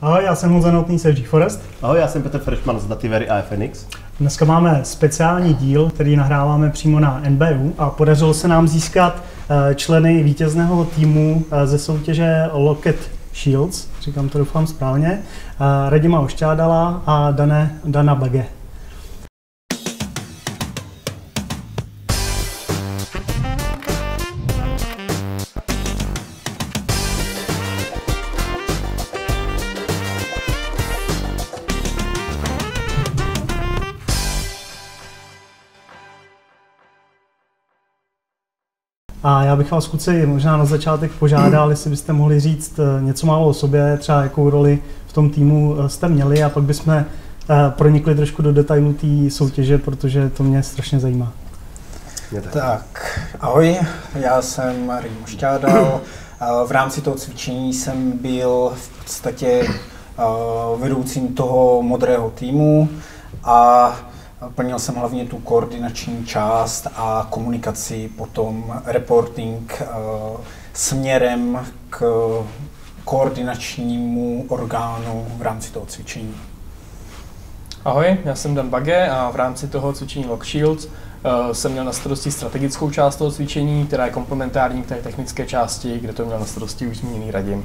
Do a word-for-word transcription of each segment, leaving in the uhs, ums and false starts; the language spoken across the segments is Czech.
Ahoj, já jsem Honza Notný z GeForest. Ahoj, já jsem Petr Freshman z Dativery a F N X. Dneska máme speciální díl, který nahráváme přímo na N B U a podařilo se nám získat členy vítězného týmu ze soutěže Lockheed Shields, říkám to doufám správně, Radima Ošťádala a Dane, Dana Bage. A já bych vás, kluci, možná na začátek požádal, jestli byste mohli říct něco málo o sobě, třeba jakou roli v tom týmu jste měli, a pak bychom pronikli trošku do detailů té soutěže, protože to mě strašně zajímá. Tak, ahoj, já jsem Radim Ošťádal. V rámci toho cvičení jsem byl v podstatě vedoucím toho modrého týmu a plnil jsem hlavně tu koordinační část a komunikaci, potom reporting uh, směrem k koordinačnímu orgánu v rámci toho cvičení. Ahoj, já jsem Dan Bage a v rámci toho cvičení Lockheed Shields uh, jsem měl na starosti strategickou část toho cvičení, která je komplementární k té technické části, kde to měl na starosti už zmíněný Radim.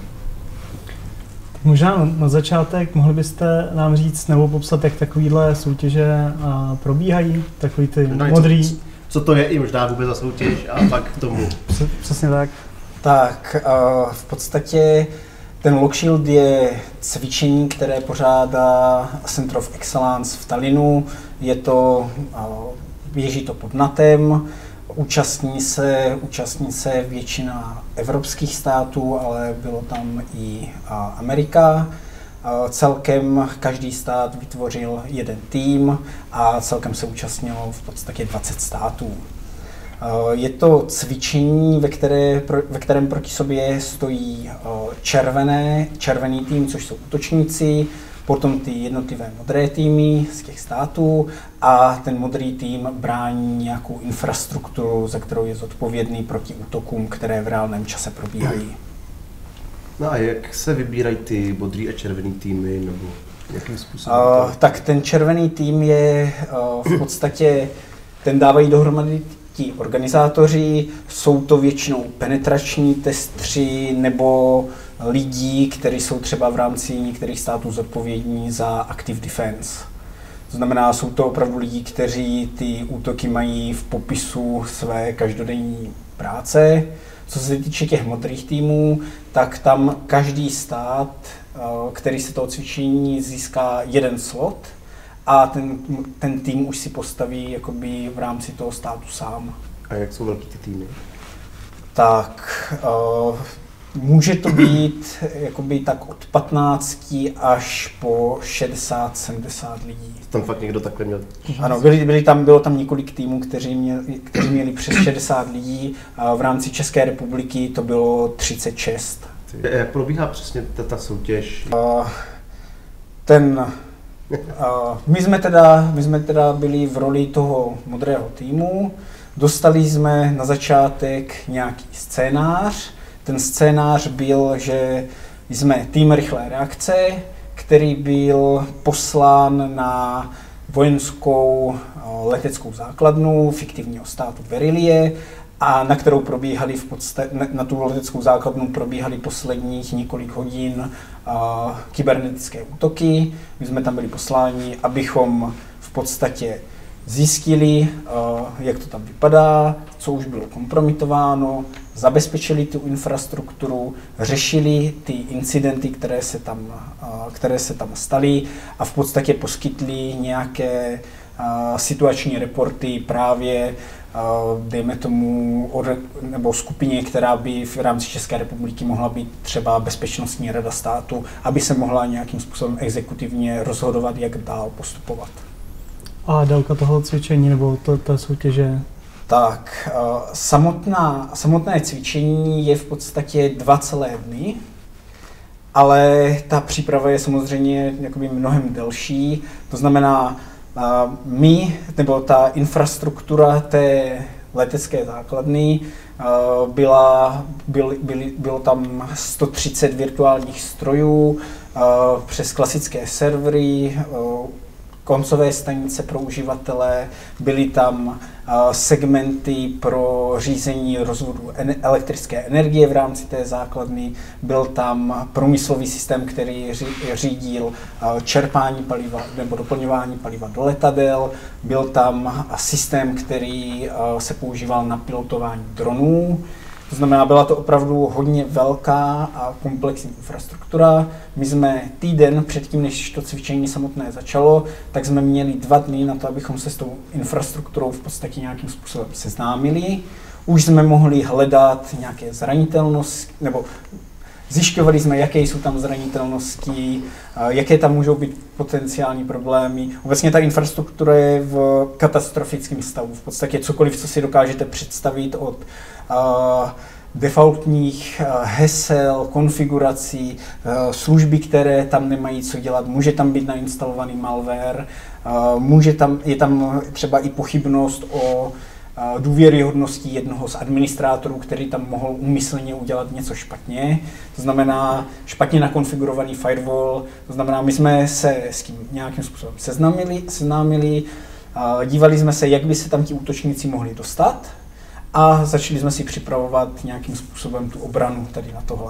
Možná na začátek mohli byste nám říct nebo popsat, jak takovýhle soutěže probíhají, takový ty no, modrý. Co, co to je i možná vůbec za soutěž a pak k tomu. Přesně tak. Tak, uh, v podstatě ten Lockheed Shield je cvičení, které pořádá Center of Excellence v Tallinnu. Je to, uh, běží to pod NATEM. Účastní se, účastní se většina evropských států, ale bylo tam i Amerika. Celkem každý stát vytvořil jeden tým a celkem se účastnilo v podstatě dvacet států. Je to cvičení, ve, které, ve kterém proti sobě stojí červené, červený tým, což jsou útočníci, potom ty jednotlivé modré týmy z těch států a ten modrý tým brání nějakou infrastrukturu, za kterou je zodpovědný proti útokům, které v reálném čase probíhají. No a jak se vybírají ty modrý a červený týmy, nebo jakým způsobem? Uh, tak ten červený tým je uh, v podstatě, ten dávají dohromady ti organizátoři, jsou to většinou penetrační testři nebo lidí, kteří jsou třeba v rámci některých států zodpovědní za active defense. To znamená, jsou to opravdu lidi, kteří ty útoky mají v popisu své každodenní práce. Co se týče těch modrých týmů, tak tam každý stát, který se toho cvičení získá jeden slot a ten, ten tým už si postaví jakoby v rámci toho státu sám. A jak jsou velký ty týmy? Tak, uh, může to být jakoby tak od patnácti až po šedesát sedmdesát lidí. Tam fakt někdo takhle měl? Ano, byli, byli tam, bylo tam několik týmů, kteří měli, kteří měli přes šedesát lidí. A v rámci České republiky to bylo třicet šest. Jak probíhá přesně ta soutěž? Uh, ten, uh, my, jsme teda, my jsme teda byli v roli toho modrého týmu. Dostali jsme na začátek nějaký scénář. Ten scénář byl, že jsme tým rychlé reakce, který byl poslán na vojenskou leteckou základnu fiktivního státu Verilie a na kterou probíhaly v podstatě, na tu leteckou základnu probíhaly posledních několik hodin uh, kybernetické útoky. My jsme tam byli posláni, abychom v podstatě zjistili, jak to tam vypadá, co už bylo kompromitováno, zabezpečili tu infrastrukturu, řešili ty incidenty, které se tam, které se tam staly a v podstatě poskytli nějaké situační reporty právě, dejme tomu, nebo skupině, která by v rámci České republiky mohla být třeba Bezpečnostní rada státu, aby se mohla nějakým způsobem exekutivně rozhodovat, jak dál postupovat. A délka toho cvičení nebo to, ta soutěže? Tak, samotná, samotné cvičení je v podstatě dva celé dny, ale ta příprava je samozřejmě jakoby mnohem delší. To znamená, my, nebo ta infrastruktura té letecké základny, byla, byl, byly, bylo tam sto třicet virtuálních strojů, přes klasické servery, koncové stanice pro uživatele, byly tam segmenty pro řízení rozvodu elektrické energie v rámci té základny, byl tam průmyslový systém, který řídil čerpání paliva nebo doplňování paliva do letadel, byl tam systém, který se používal na pilotování dronů. To znamená, byla to opravdu hodně velká a komplexní infrastruktura. My jsme týden předtím, než to cvičení samotné začalo, tak jsme měli dva dny na to, abychom se s tou infrastrukturou v podstatě nějakým způsobem seznámili. Už jsme mohli hledat nějaké zranitelnosti, nebo zjišťovali jsme, jaké jsou tam zranitelnosti, jaké tam můžou být potenciální problémy. Obecně ta infrastruktura je v katastrofickém stavu. V podstatě cokoliv, co si dokážete představit od uh, defaultních uh, hesel, konfigurací, uh, služby, které tam nemají co dělat. Může tam být nainstalovaný malware, uh, může tam, je tam třeba i pochybnost o důvěryhodností jednoho z administrátorů, který tam mohl úmyslně udělat něco špatně. To znamená špatně nakonfigurovaný firewall. To znamená, my jsme se s tím nějakým způsobem seznámili, seznámili dívali jsme se, jak by se tam ti útočníci mohli dostat a začali jsme si připravovat nějakým způsobem tu obranu tady na tohle.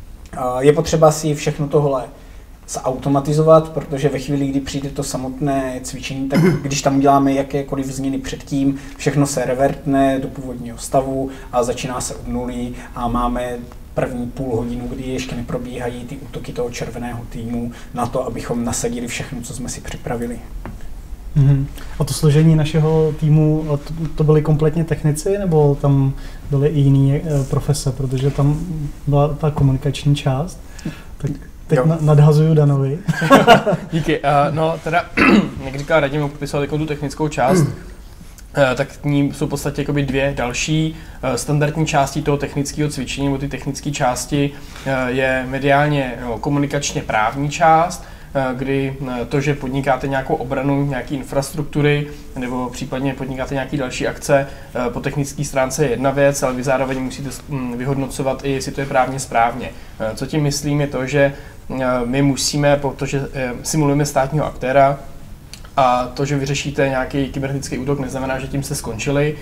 Je potřeba si všechno tohle zautomatizovat, protože ve chvíli, kdy přijde to samotné cvičení, tak když tam uděláme jakékoliv změny předtím, všechno se revertne do původního stavu a začíná se od nuly a máme první půl hodinu, kdy ještě neprobíhají ty útoky toho červeného týmu na to, abychom nasadili všechno, co jsme si připravili. Mm-hmm. A to složení našeho týmu, to, to byli kompletně technici, nebo tam byly i jiné profese, protože tam byla ta komunikační část? Tak teď na, nadhazuju Danovi. Díky. Uh, no teda, jak říkal Radim, popisoval tu technickou část, uh, tak k ní jsou v podstatě jakoby dvě další uh, standardní části toho technického cvičení, nebo ty technické části uh, je mediálně no, komunikačně právní část, kdy to, že podnikáte nějakou obranu nějaké infrastruktury nebo případně podnikáte nějaké další akce po technické stránce je jedna věc, ale vy zároveň musíte vyhodnocovat i, jestli to je právně správně. Co tím myslím je to, že my musíme, protože simulujeme státního aktéra, a to, že vyřešíte nějaký kybernetický útok, neznamená, že tím jste skončili.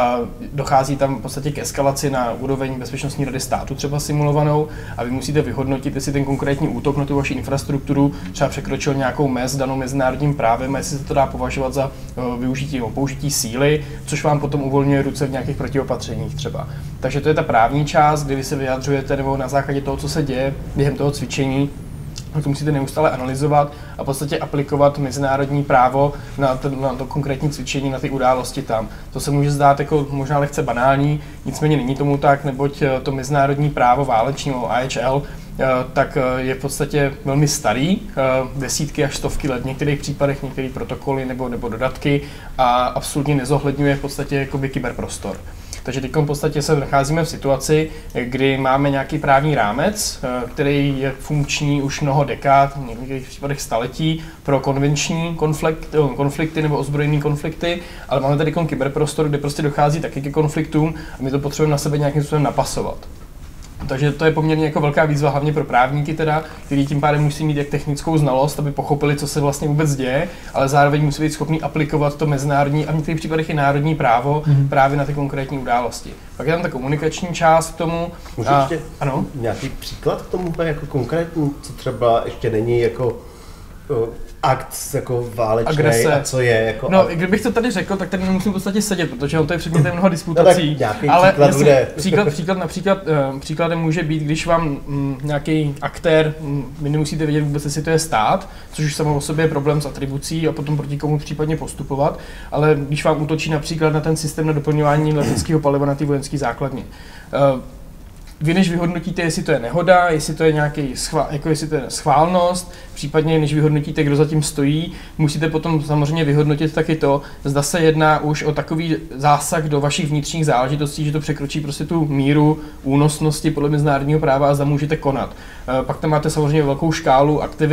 Dochází tam v podstatě k eskalaci na úroveň Bezpečnostní rady státu třeba simulovanou a vy musíte vyhodnotit, jestli ten konkrétní útok na tu vaši infrastrukturu třeba překročil nějakou mez danou mezinárodním právem a jestli se to dá považovat za využití nebo použití síly, což vám potom uvolňuje ruce v nějakých protiopatřeních třeba. Takže to je ta právní část, kdy vy se vyjadřujete nebo na základě toho, co se děje během toho cvičení, to musíte neustále analyzovat a v podstatě aplikovat mezinárodní právo na to, na to konkrétní cvičení, na ty události tam. To se může zdát jako možná lehce banální, nicméně není tomu tak, neboť to mezinárodní právo váleční, I H L, tak je v podstatě velmi starý, desítky až stovky let v některých případech, některé protokoly nebo, nebo dodatky a absolutně nezohledňuje v podstatě jakoby kyberprostor. Takže teď v podstatě se nacházíme v situaci, kdy máme nějaký právní rámec, který je funkční už mnoho dekád, v některých případech staletí, pro konvenční konflikt, konflikty nebo ozbrojené konflikty, ale máme tady kyberprostor, kde prostě dochází taky ke konfliktům a my to potřebujeme na sebe nějakým způsobem napasovat. Takže to je poměrně jako velká výzva, hlavně pro právníky teda, kteří tím pádem musí mít jak technickou znalost, aby pochopili, co se vlastně vůbec děje, ale zároveň musí být schopni aplikovat to mezinárodní a v některých případech i národní právo mm-hmm. právě na ty konkrétní události. Pak je tam ta komunikační část k tomu. Můžu a, ještě ano? Nějaký příklad k tomu jako konkrétní, co třeba ještě není jako uh, akt jako válečný a co je jako... No, akt... kdybych to tady řekl, tak tady nemusím v podstatě sedět, protože to je předmětem mnoha disputací. No, ale příklad, jasně, bude. příklad, příklad například, uh, příkladem může být, když vám um, nějaký aktér, um, vy nemusíte vědět vůbec, jestli to je stát, což už samo o sobě je problém s atribucí a potom proti komu případně postupovat, ale když vám útočí například na ten systém na doplňování leteckého paliva na té vojenské základně. Uh, Vy než vyhodnotíte, jestli to je nehoda, jestli to je nějaký schvál, jako jestli to je schválnost, případně než vyhodnotíte, kdo za tím stojí, musíte potom samozřejmě vyhodnotit taky to, zda se jedná už o takový zásah do vašich vnitřních záležitostí, že to překročí prostě tu míru únosnosti podle mezinárodního práva a zda můžete konat. Pak tam máte samozřejmě velkou škálu aktivit,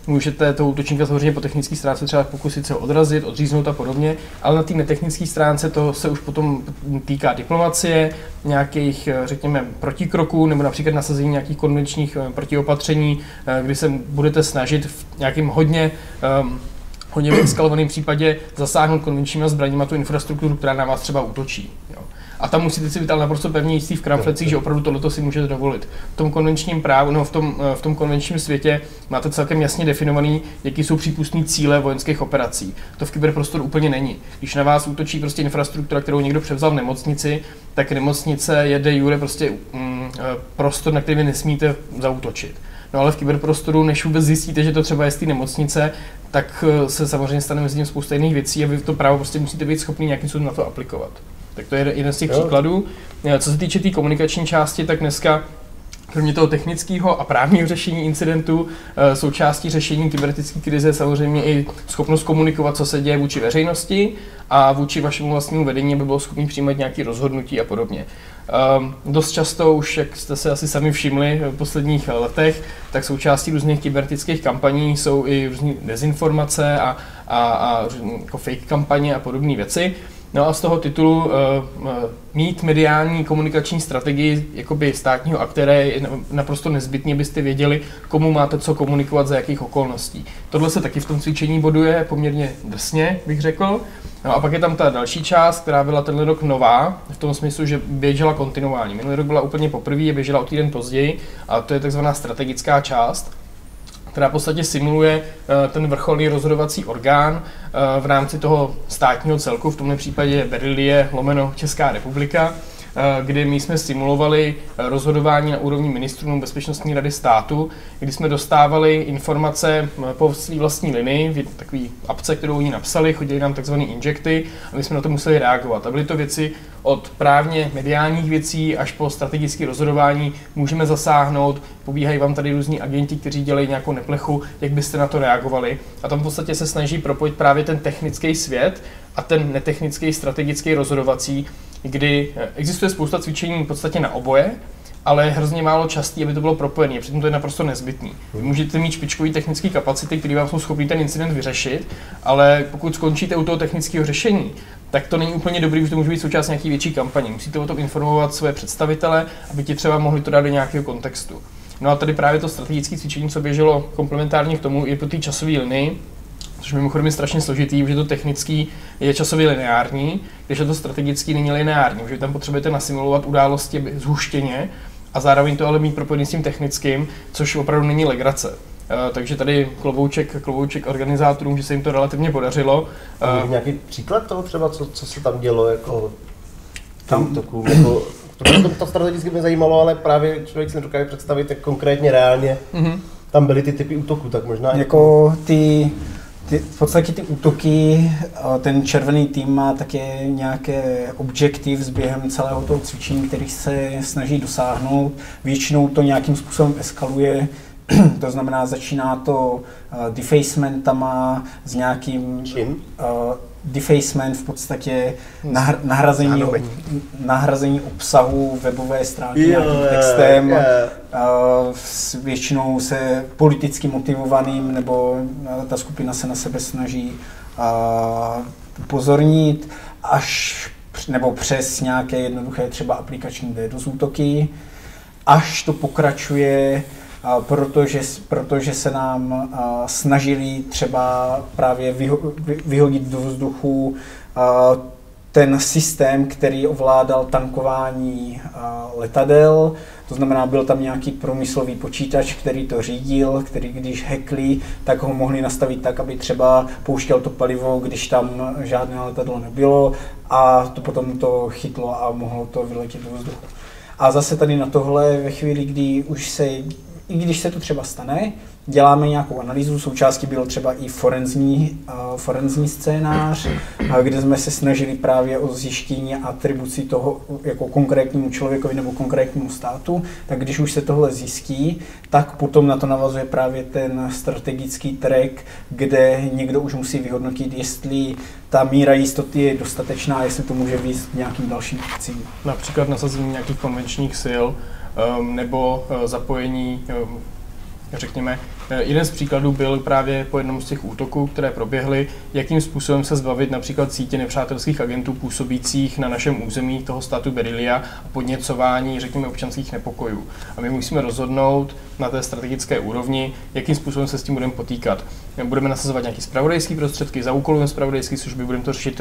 můžete toho útočníka samozřejmě po technické stránce třeba pokusit se odrazit, odříznout a podobně, ale na té netechnické stránce to se už potom týká diplomacie, nějakých, řekněme, protikroků nebo například nasazení nějakých konvenčních protiopatření, kdy se budete snažit v nějakým hodně um, hodně eskalovaném případě zasáhnout konvenčními zbraněmi tu infrastrukturu, která na vás třeba útočí. Jo. A tam musíte si být ale naprosto pevně jistý v kramflecích, že opravdu tohleto si můžete dovolit. V tom konvenčním právu, no v tom, v tom konvenčním světě máte celkem jasně definovaný, jaký jsou přípustné cíle vojenských operací. To v kyberprostoru úplně není. Když na vás útočí prostě infrastruktura, kterou někdo převzal v nemocnici, tak nemocnice je de jure prostě mm, prostor, na který vy nesmíte zaútočit. No ale v kyberprostoru, než vůbec zjistíte, že to třeba je z té nemocnice, tak se samozřejmě stane mezi tím spousta jiných věcí a vy to právo prostě musíte být schopni nějakým způsobem na to aplikovat. Tak to je jeden z těch jo. příkladů. Co se týče té tý komunikační části, tak dneska kromě toho technického a právního řešení incidentu součástí řešení kybernetické krize je samozřejmě i schopnost komunikovat, co se děje vůči veřejnosti a vůči vašemu vlastnímu vedení, aby bylo schopný přijímat nějaké rozhodnutí a podobně. Um, dost často už, jak jste se asi sami všimli v posledních letech, tak součástí různých kybernetických kampaní jsou i různé dezinformace a, a, a jako fake kampaně a podobné věci. No a z toho titulu uh, uh, mít mediální komunikační strategii jakoby státního aktéra je naprosto nezbytně, abyste věděli, komu máte co komunikovat, za jakých okolností. Tohle se taky v tom cvičení boduje poměrně drsně, bych řekl. No a pak je tam ta další část, která byla tenhle rok nová, v tom smyslu, že běžela kontinuálně. Minulý rok byla úplně poprvé, je běžela o týden později, a to je takzvaná strategická část, která v podstatě simuluje uh, ten vrcholný rozhodovací orgán uh, v rámci toho státního celku, v tomhle případě Berilie lomeno Česká republika, uh, kdy my jsme simulovali uh, rozhodování na úrovni ministrů nebo Bezpečnostní rady státu, kdy jsme dostávali informace uh, po svý vlastní linii, takový apce, kterou oni napsali, chodili nám takzvané injekty a my jsme na to museli reagovat. A byly to věci od právně mediálních věcí až po strategické rozhodování, můžeme zasáhnout, pobíhají vám tady různí agenti, kteří dělají nějakou neplechu, jak byste na to reagovali. A tam v podstatě se snaží propojit právě ten technický svět a ten netechnický strategický rozhodovací, kdy existuje spousta cvičení v podstatě na oboje, ale je hrozně málo častý, aby to bylo propojené, přitom to je naprosto nezbytný. Vy můžete mít špičkový technické kapacity, které vám jsou schopný ten incident vyřešit, ale pokud skončíte u toho technického řešení, tak to není úplně dobrý, že to může být součást nějaký větší kampaně. Musíte o tom informovat své představitele, aby ti třeba mohli to dát do nějakého kontextu. No a tady právě to strategické cvičení, co běželo komplementárně k tomu, je po té časové linii, což mimochodem je strašně složitý, protože to technický je časově lineární, když to strategický není lineární, protože tam potřebujete nasimulovat události zhuštěně a zároveň to ale mít propojený s tím technickým, což opravdu není legrace. Uh, takže tady klobouček, klobouček organizátorům, že se jim to relativně podařilo. Uh, nějaký příklad toho třeba, co, co se tam dělo jako tam útoku, jako, to, to strategicky mě zajímalo, ale právě člověk si nedokáže představit, jak konkrétně reálně mm-hmm. tam byly ty typy útoků, tak možná jako ty, ty, v podstatě ty útoky, ten červený tým má také nějaké objectives během celého toho cvičení, který se snaží dosáhnout. Většinou to nějakým způsobem eskaluje. To znamená, začíná to uh, defacementama s nějakým uh, defacement v podstatě nahr- nahrazení, nahrazení obsahu webové stránky yeah, nějakým textem, yeah. uh, s většinou se politicky motivovaným, nebo uh, ta skupina se na sebe snaží uh, upozornit, až nebo přes nějaké jednoduché třeba aplikační DDoS útoky, až to pokračuje. Protože, protože se nám uh, snažili třeba právě vyho, vy, vyhodit do vzduchu uh, ten systém, který ovládal tankování uh, letadel. To znamená, byl tam nějaký průmyslový počítač, který to řídil, který když hackli, tak ho mohli nastavit tak, aby třeba pouštěl to palivo, když tam žádné letadlo nebylo, a to potom to chytlo a mohlo to vyletět do vzduchu. A zase tady na tohle ve chvíli, kdy už se I když se to třeba stane, děláme nějakou analýzu, součástí byl třeba i forenzní, uh, forenzní scénář, uh, kde jsme se snažili právě o zjištění atribucí toho jako konkrétnímu člověkovi nebo konkrétnímu státu, tak když už se tohle zjistí, tak potom na to navazuje právě ten strategický track, kde někdo už musí vyhodnotit, jestli ta míra jistoty je dostatečná, jestli to může vést k nějakým dalším akcím. Například nasazení nějakých konvenčních sil, Um, nebo uh, zapojení um, řekněme, jeden z příkladů byl právě po jednom z těch útoků, které proběhly, jakým způsobem se zbavit například sítě nepřátelských agentů působících na našem území toho státu Berilia a podněcování, řekněme, občanských nepokojů. A my musíme rozhodnout na té strategické úrovni, jakým způsobem se s tím budeme potýkat. Budeme nasazovat nějaké zpravodajské prostředky, zaúkolujeme zpravodajské služby, budeme to řešit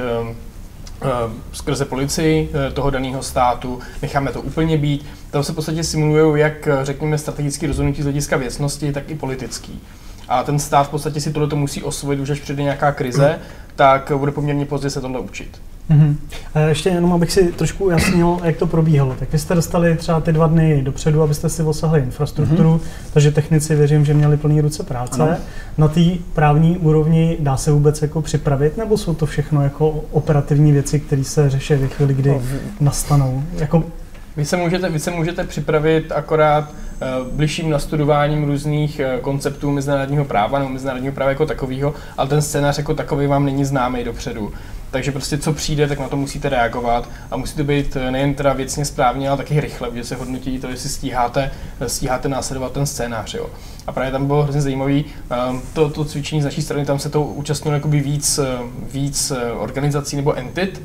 skrze policii toho daného státu, necháme to úplně být. Tam se v podstatě simulují jak, řekněme, strategické rozhodnutí z hlediska věcnosti, tak i politický. A ten stát v podstatě si tohle musí osvojit, už až přijde nějaká krize, tak bude poměrně pozdě se tohle učit. Mm-hmm. A ještě jenom, abych si trošku ujasnil, jak to probíhalo. Tak vy jste dostali třeba ty dva dny dopředu, abyste si osahli infrastrukturu, mm-hmm. takže technici věřím, že měli plný ruce práce. Ano. Na té právní úrovni dá se vůbec jako připravit, nebo jsou to všechno jako operativní věci, které se řeší ve chvíli, kdy no. nastanou? Jako... Vy se můžete, vy se můžete připravit akorát uh, bližším nastudováním různých uh, konceptů mezinárodního práva nebo mezinárodního práva jako takového, ale ten scénář jako takový vám není známý dopředu. Takže prostě co přijde, tak na to musíte reagovat a musí to být nejen teda věcně správně, ale taky rychle, protože se hodnotí to, jestli stíháte, stíháte následovat ten scénář. Jo. A právě tam bylo hrozně zajímavý, um, to, to cvičení z naší strany, tam se to účastnilo jakoby víc, víc organizací nebo entit.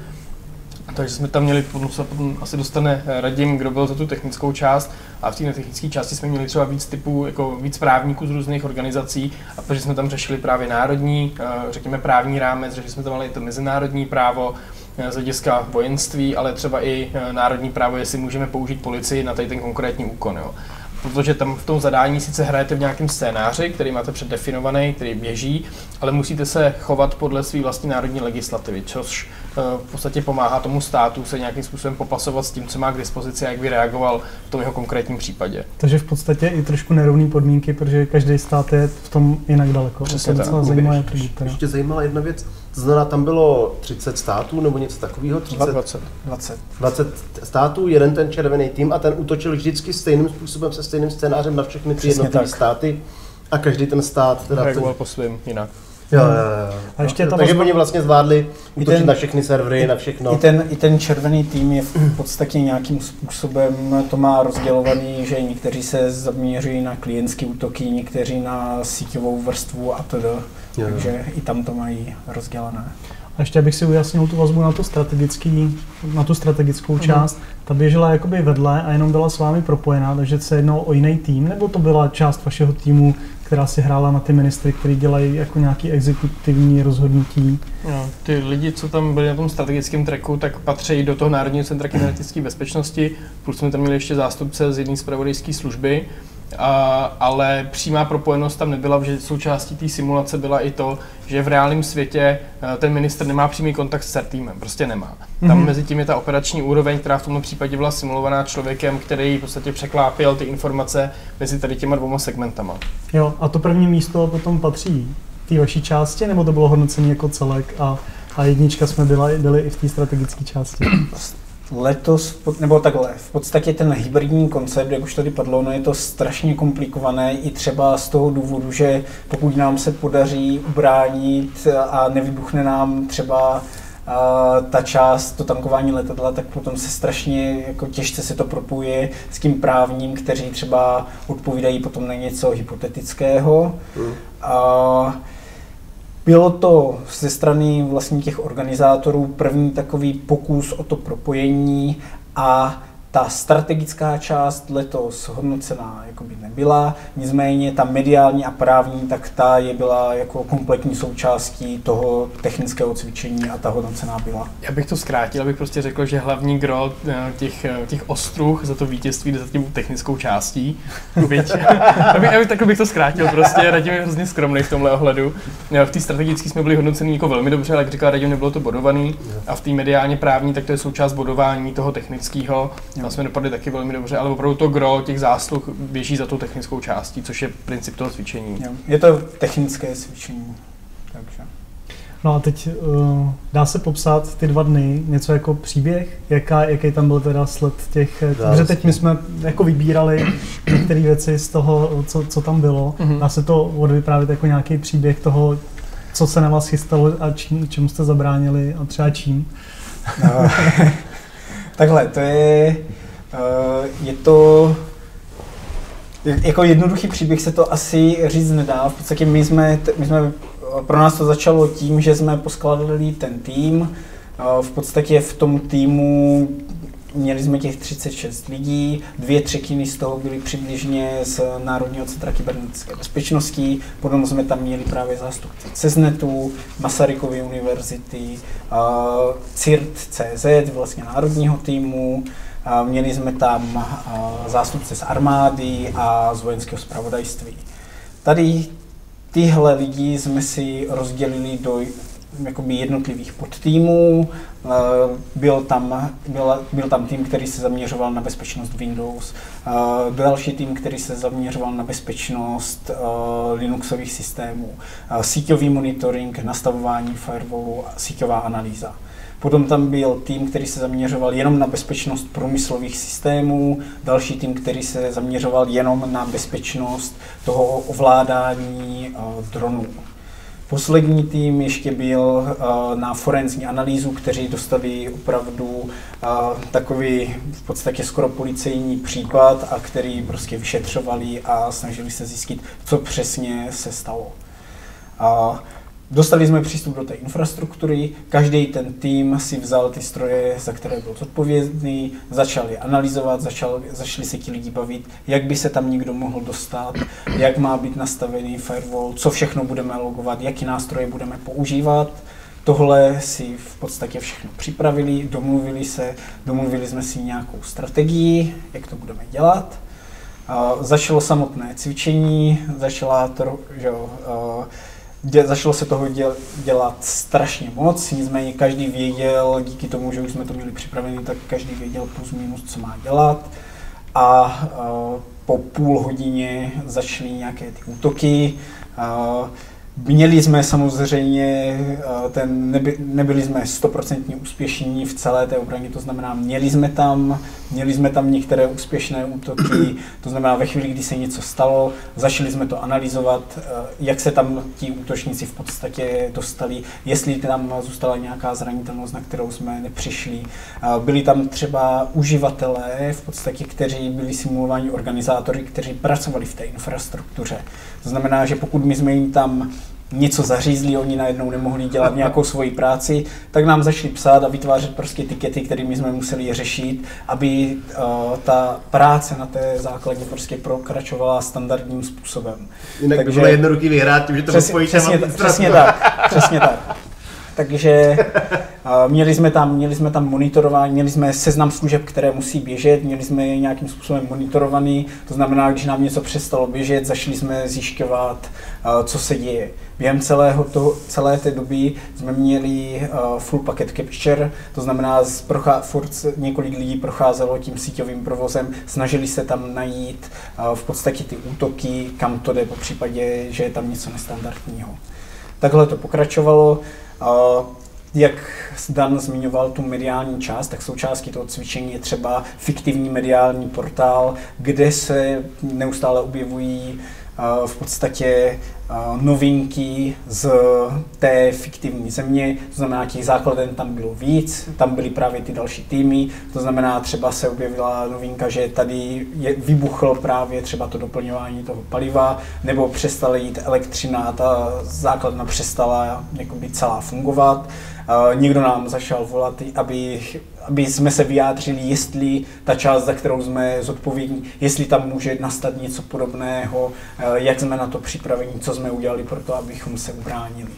Takže jsme tam měli, potom asi dostane Radim, kdo byl za tu technickou část, a v té technické části jsme měli třeba víc typů, jako víc právníků z různých organizací, a protože jsme tam řešili právě národní, řekněme právní rámec, řešili jsme tam ale i to mezinárodní právo z hlediska vojenství, ale třeba i národní právo, jestli můžeme použít policii na tady ten konkrétní úkon. Jo. Protože tam v tom zadání sice hrajete v nějakém scénáři, který máte předdefinovaný, který běží, ale musíte se chovat podle své vlastní národní legislativy, což v podstatě pomáhá tomu státu se nějakým způsobem popasovat s tím, co má k dispozici a jak by reagoval v tom jeho konkrétním případě. Takže v podstatě i trošku nerovné podmínky, protože každý stát je v tom jinak daleko. Přesně tak. Zajímavé ještě zajímala jedna věc, to znamená, tam bylo třicet států nebo něco takového? dvacet. dvacet. dvacet států, jeden ten červený tým a ten útočil vždycky stejným způsobem se stejným scénářem na všechny ty jednotlivé státy a každý ten stát teda reagoval po svým jinak. Jo, jo, jo. A ještě no, ta takže vazba... oni vlastně zvládli útočit ten, na všechny servery, na všechno. I ten, I ten červený tým je v podstatě nějakým způsobem, to má rozdělovaný, že někteří se zaměří na klientské útoky, někteří na síťovou vrstvu a tedy. Takže i tam to mají rozdělené. A ještě abych si ujasnil tu vazbu na tu, strategický, na tu strategickou část, mm. ta běžela jakoby vedle a jenom byla s vámi propojená, takže se jednalo o jiný tým, nebo to byla část vašeho týmu, která si hrála na ty ministry, kteří dělají jako nějaký exekutivní rozhodnutí? No, ty lidi, co tam byli na tom strategickém tracku, tak patří do toho Národního centra kybernetické bezpečnosti, plus jsme tam měli ještě zástupce z jedné zpravodajské služby. A, ale přímá propojenost tam nebyla, že součástí té simulace byla i to, že v reálném světě ten ministr nemá přímý kontakt s CERTeamem, prostě nemá. Tam mm-hmm. mezi tím je ta operační úroveň, která v tomto případě byla simulovaná člověkem, který v podstatě překlápěl ty informace mezi tady těma dvěma segmentama. Jo, a to první místo potom patří té vaší části, nebo to bylo hodnocení jako celek a, a jednička jsme byli, byli i v té strategické části? Letos, nebo takhle, v podstatě ten hybridní koncept, jak už tady padlo, no je to strašně komplikované i třeba z toho důvodu, že pokud nám se podaří ubránit a nevybuchne nám třeba Uh, ta část, to tankování letadla, tak potom se strašně jako těžce se to propojuje s tím právním, kteří třeba odpovídají potom na něco hypotetického. Mm. Uh, Bylo to ze strany vlastně těch organizátorů první takový pokus o to propojení a ta strategická část letos hodnocená jakoby nebyla, nicméně ta mediální a právní, tak ta je byla jako kompletní součástí toho technického cvičení a ta hodnocená byla. Já bych to zkrátil, abych prostě řekl, že hlavní gro těch, těch ostruh za to vítězství jde za tím technickou částí. Byť, abych, abych, tak bych to zkrátil, prostě Radim je hrozně skromný v tomhle ohledu. V té strategické jsme byli hodnocení jako velmi dobře, ale jak říkal Radim, nebylo to bodovaný a v té mediálně právní, tak to je součást bodování toho technického. Tam jsme dopadli taky velmi dobře, ale opravdu to gro těch zásluh běží za tou technickou částí, což je princip toho cvičení. Je to technické cvičení, takže. No a teď uh, dá se popsat ty dva dny něco jako příběh, jaká, jaký tam byl teda sled těch, protože teď my jsme jako vybírali některé věci z toho, co, co tam bylo. Mm-hmm. Dá se to odvyprávět jako nějaký příběh toho, co se na vás chystalo a čím, čemu jste zabránili a třeba čím? No. Takhle, to je, je to Jako jednoduchý příběh se to asi říct nedá. V podstatě my jsme, my jsme, pro nás to začalo tím, že jsme poskládali ten tým. V podstatě v tom týmu měli jsme těch třicet šest lidí, dvě třetiny z toho byly přibližně z Národního centra kybernetické bezpečnosti, potom jsme tam měli právě zástupce CESNETu, Masarykovy univerzity, C I R T tečka C Z, vlastně národního týmu, měli jsme tam zástupce z armády a z vojenského zpravodajství. Tady tyhle lidi jsme si rozdělili do jakoby jednotlivých podtýmů. Byl tam, byl, byl tam tým, který se zaměřoval na bezpečnost Windows, další tým, který se zaměřoval na bezpečnost Linuxových systémů, síťový monitoring, nastavování firewallu, síťová analýza. Potom tam byl tým, který se zaměřoval jenom na bezpečnost průmyslových systémů, další tým, který se zaměřoval jenom na bezpečnost toho ovládání dronů. Poslední tým ještě byl uh, na forenzní analýzu, kteří dostali opravdu uh, takový v podstatě skoro policejní případ a který prostě vyšetřovali a snažili se zjistit, co přesně se stalo. Uh, Dostali jsme přístup do té infrastruktury, každý ten tým si vzal ty stroje, za které byl zodpovědný, začali analyzovat, začal, začali se ti lidi bavit, jak by se tam někdo mohl dostat, jak má být nastavený firewall, co všechno budeme logovat, jaký nástroje budeme používat. Tohle si v podstatě všechno připravili, domluvili se, domluvili jsme si nějakou strategii, jak to budeme dělat. Uh, začalo samotné cvičení, začala to, že uh, Začalo se toho dělat strašně moc, nicméně každý věděl, díky tomu, že už jsme to měli připravené, tak každý věděl plus minus, co má dělat. A uh, po půl hodině začaly nějaké ty útoky. Uh, Měli jsme samozřejmě, ten, neby, nebyli jsme stoprocentně úspěšní v celé té obraně, to znamená, měli jsme tam, měli jsme tam některé úspěšné útoky, to znamená, ve chvíli, kdy se něco stalo, začali jsme to analyzovat, jak se tam ti útočníci v podstatě dostali, jestli tam zůstala nějaká zranitelnost, na kterou jsme nepřišli. Byli tam třeba uživatelé, v podstatě, kteří byli simulováni organizátory, kteří pracovali v té infrastruktuře. To znamená, že pokud my jsme jim tam něco zařízli, oni najednou nemohli dělat nějakou svoji práci, tak nám začali psát a vytvářet prostě tikety, kterými jsme museli řešit, aby uh, ta práce na té základně prostě pokračovala standardním způsobem. Jinak Takže, by bylo jednoduchý vyhrát tím, že to přesně, přesně, přesně tak, přesně tak. Takže uh, měli jsme tam, měli jsme tam monitorování, měli jsme seznam služeb, které musí běžet, měli jsme je nějakým způsobem monitorovaný, to znamená, když nám něco přestalo běžet, začali jsme zjišťovat, uh, co se děje. Během celého to, celé té doby jsme měli uh, full packet capture, to znamená, prochá, furt několik lidí procházelo tím síťovým provozem, snažili se tam najít uh, v podstatě ty útoky, kam to jde, po případě, že je tam něco nestandardního. Takhle to pokračovalo. Uh, jak Dan zmiňoval tu mediální část, tak součástí toho cvičení je třeba fiktivní mediální portál, kde se neustále objevují uh, v podstatě uh, novinky z té fiktivní země, to znamená, těch základen tam bylo víc, tam byly právě ty další týmy, to znamená, třeba se objevila novinka, že tady je, vybuchlo právě třeba to doplňování toho paliva, nebo přestala jít elektřina a ta základna přestala jakoby celá fungovat. Uh, někdo nám začal volat, aby, aby jsme se vyjádřili, jestli ta část, za kterou jsme zodpovědní, jestli tam může nastat něco podobného, uh, jak jsme na to připraveni, co jsme udělali pro to, abychom se ubránili.